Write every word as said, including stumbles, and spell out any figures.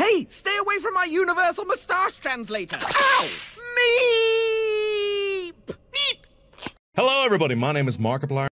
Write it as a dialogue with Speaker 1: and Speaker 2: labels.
Speaker 1: Hey, stay away from my universal moustache translator. Ow! Meep! Meep!
Speaker 2: Hello, everybody. My name is Markiplier.